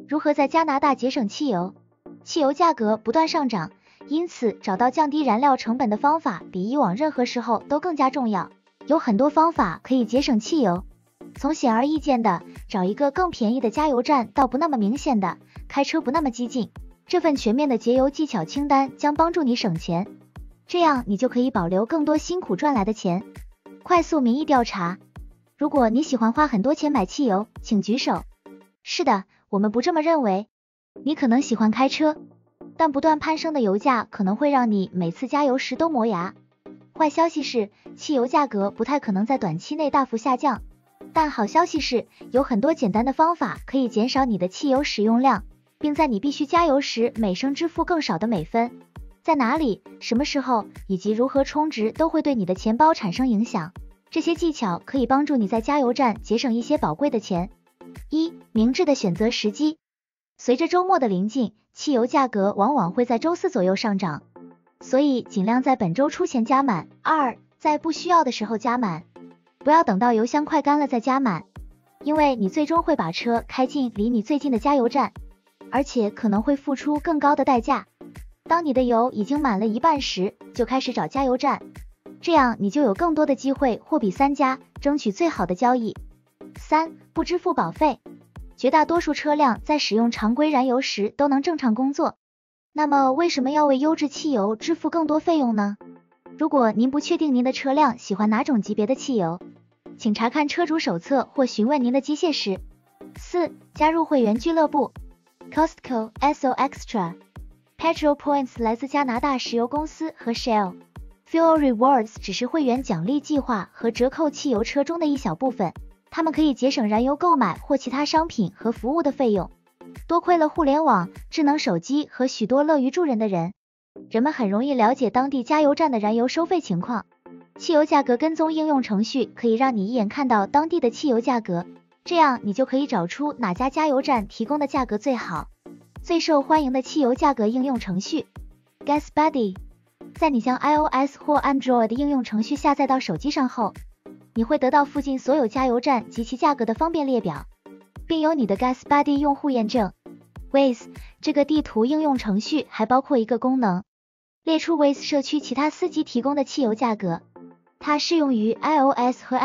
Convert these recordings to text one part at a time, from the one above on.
如何在加拿大节省汽油？汽油价格不断上涨，因此找到降低燃料成本的方法比以往任何时候都更加重要。有很多方法可以节省汽油，从显而易见的找一个更便宜的加油站到不那么明显的开车不那么激进，这份全面的节油技巧清单将帮助你省钱，这样你就可以保留更多辛苦赚来的钱。快速民意调查，如果你喜欢花很多钱买汽油，请举手。是的，我们不这么认为。你可能喜欢开车，但不断攀升的油价可能会让你每次加油时都磨牙。坏消息是，汽油价格不太可能在短期内大幅下降，但好消息是，有很多简单的方法可以减少你的汽油使用量，并在你必须加油时每升支付更少的每分。在哪里、什么时候以及如何充值都会对你的钱包产生影响。这些技巧可以帮助你在加油站节省一些宝贵的钱。1. 明智的选择时机。随着周末的临近，汽油价格往往会在周4左右上涨，所以尽量在本周出前加满。2. 在不需要的时候加满，不要等到油箱快干了再加满，因为你最终会把车开进离你最近的加油站，而且可能会付出更高的代价。当你的油已经满了一半时，就开始找加油站，这样你就有更多的机会货比三家，争取最好的交易。3. 不支付保费。绝大多数车辆在使用常规燃油时都能正常工作，那么为什么要为优质汽油支付更多费用呢？如果您不确定您的车辆喜欢哪种级别的汽油，请查看车主手册或询问您的机械师。4. 加入会员俱乐部。 Costco SO Extra Petrol Points 来自加拿大石油公司和 Shell。Fuel Rewards 只是会员奖励计划和折扣汽油车中的一小部分，他们可以节省燃油购买或其他商品和服务的费用。多亏了互联网、智能手机和许多乐于助人的人，人们很容易了解当地加油站的燃油收费情况。汽油价格跟踪应用程序可以让你一眼看到当地的汽油价格，这样你就可以找出哪家加油站提供的价格最好。最受欢迎的汽油价格应用程序 Gas Buddy。 在你将 iOS 或 Android 应用程序下载到手机上后，你会得到附近所有加油站及其价格的方便列表，并由你的 Gas Buddy 用户验证。Waze 这个地图应用程序还包括一个功能，列出 Waze 社区其他司机提供的汽油价格，它适用于 iOS 和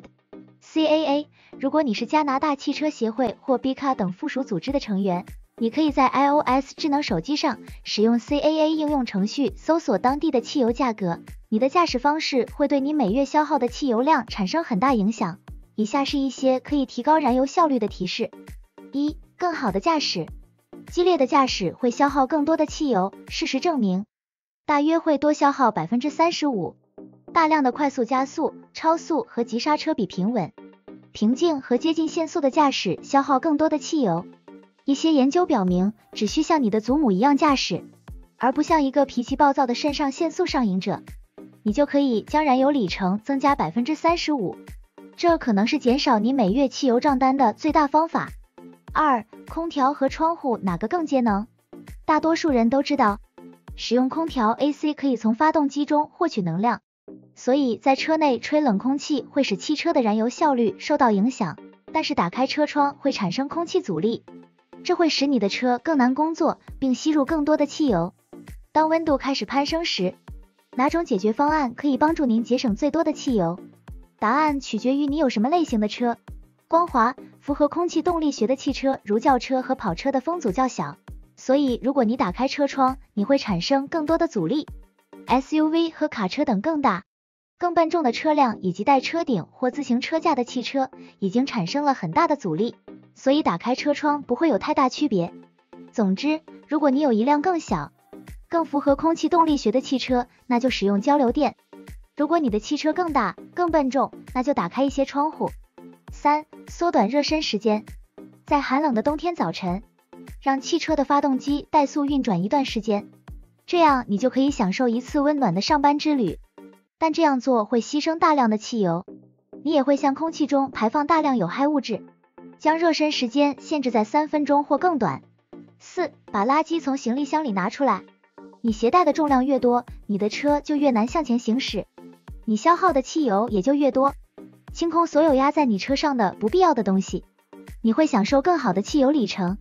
Android。CAA 如果你是加拿大汽车协会或 BCA 等附属组织的成员，你可以在 iOS 智能手机上使用 CAA 应用程序搜索当地的汽油价格。你的驾驶方式会对你每月消耗的汽油量产生很大影响。以下是一些可以提高燃油效率的提示。1. 更好的驾驶。激烈的驾驶会消耗更多的汽油，事实证明，大约会多消耗 35%。大量的快速加速、超速和急刹车比平稳、平静和接近限速的驾驶消耗更多的汽油。一些研究表明，只需像你的祖母一样驾驶，而不像一个脾气暴躁的肾上腺素上瘾者，你就可以将燃油里程增加 35%， 这可能是减少你每月汽油账单的最大方法。2. 空调和窗户哪个更节能？大多数人都知道，使用空调 AC 可以从发动机中获取能量，所以在车内吹冷空气会使汽车的燃油效率受到影响，但是打开车窗会产生空气阻力，这会使你的车更难工作，并吸入更多的汽油。当温度开始攀升时，哪种解决方案可以帮助您节省最多的汽油？答案取决于你有什么类型的车。光滑、符合空气动力学的汽车如轿车和跑车的风阻较小，所以如果你打开车窗，你会产生更多的阻力。SUV 和卡车等更大、更笨重的车辆以及带车顶或自行车架的汽车已经产生了很大的阻力，所以打开车窗不会有太大区别。总之，如果你有一辆更小、更符合空气动力学的汽车，那就使用交流电。如果你的汽车更大、更笨重，那就打开一些窗户。3. 缩短热身时间。在寒冷的冬天早晨，让汽车的发动机怠速运转一段时间，这样你就可以享受一次温暖的上班之旅。但这样做会牺牲大量的汽油，你也会向空气中排放大量有害物质。将热身时间限制在3分钟或更短。4. 把垃圾从行李箱里拿出来。你携带的重量越多，你的车就越难向前行驶，你消耗的汽油也就越多。清空所有压在你车上的不必要的东西，你会享受更好的汽油里程。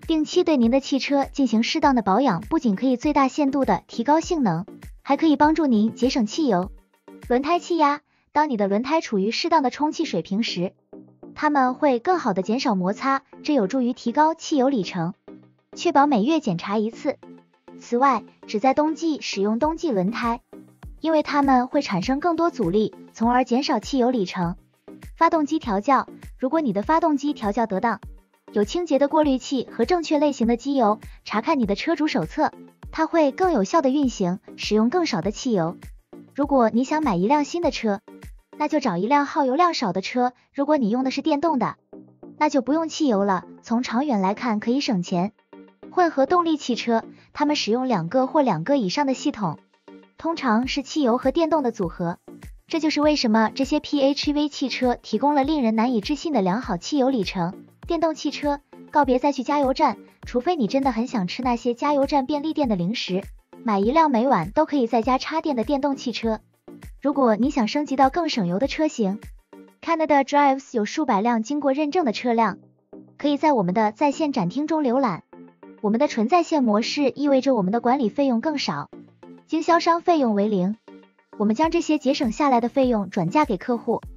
定期对您的汽车进行适当的保养，不仅可以最大限度的提高性能，还可以帮助您节省汽油。轮胎气压，当你的轮胎处于适当的充气水平时，它们会更好的减少摩擦，这有助于提高汽油里程，确保每月检查一次。此外，只在冬季使用冬季轮胎，因为它们会产生更多阻力，从而减少汽油里程。发动机调教，如果你的发动机调教得当，有清洁的过滤器和正确类型的机油，查看你的车主手册，它会更有效的运行，使用更少的汽油。如果你想买一辆新的车，那就找一辆耗油量少的车，如果你用的是电动的，那就不用汽油了，从长远来看可以省钱。混合动力汽车，它们使用2个或2个以上的系统，通常是汽油和电动的组合。这就是为什么这些 PHEV 汽车提供了令人难以置信的良好汽油里程。电动汽车，告别再去加油站，除非你真的很想吃那些加油站便利店的零食，买一辆每晚都可以在家插电的电动汽车。如果你想升级到更省油的车型， Canada Drives 有数百辆经过认证的车辆，可以在我们的在线展厅中浏览。我们的纯在线模式意味着我们的管理费用更少，经销商费用为0，我们将这些节省下来的费用转嫁给客户。